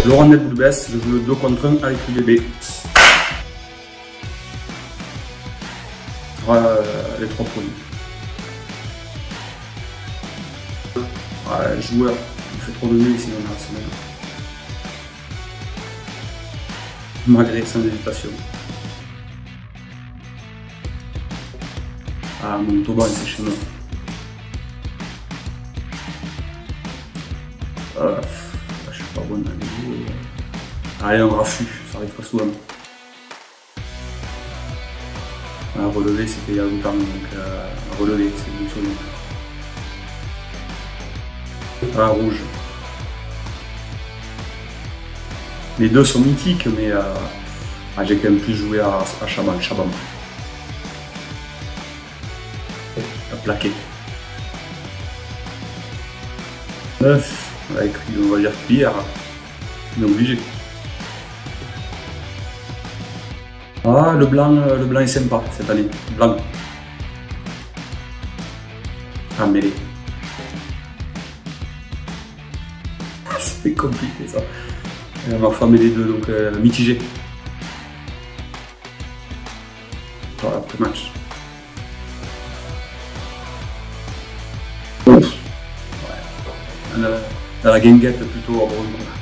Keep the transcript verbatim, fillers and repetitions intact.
Laurent Net-Boulbès, je joue le deux contre un avec l'U B B. Voilà les trois produits. Voilà, le joueur, il fait trop de nez sinon dans la semaine. Malgré sans hésitation. Ah, mon tauban c'est chez moi. Euh, je suis pas bon dans les jeux. Allez, un raffut, ça arrive pas souvent. Un relevé, c'était il y a longtemps, donc euh, un relevé, c'est une chose. Ah, rouge. Les deux sont mythiques, mais euh, ah, j'ai quand même plus joué à, à Chaban. Chaban. À plaquer. neuf, avec, on va dire, cuillère. On est obligé. Ah, le blanc, le blanc est sympa cette année. Blanc. Ah, mêlé. C'est compliqué ça. Elle m'a fois mêlé deux, donc euh, mitigé. Voilà, après match. Ouf. Ouais. Dans la, dans la guinguette plutôt.